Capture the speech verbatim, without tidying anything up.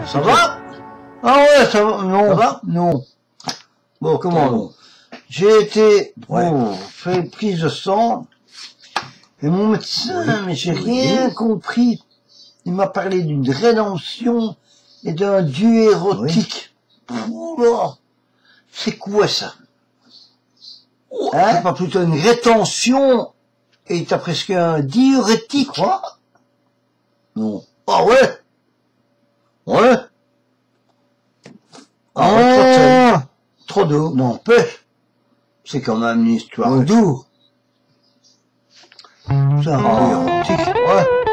Ça va? Ah ouais, ça va. Non, Ça va? non. Bon, Comment bon. non? J'ai été Ouais. oh, fait prise de sang et mon médecin, Oui. mais j'ai Oui. rien compris. Il m'a parlé d'une rédemption et d'un dieu érotique. Oula, c'est quoi ça? Oh, Hein? hein? C'est pas plutôt une rétention et t'as presque un diurétique? Quoi? Non. Ah ouais? Ouais. Ah ouais, trop de sel. Trop d'eau. N'empêche, c'est quand même une histoire Oui. d'eau. C'est un Ah. peu érotique. Ouais.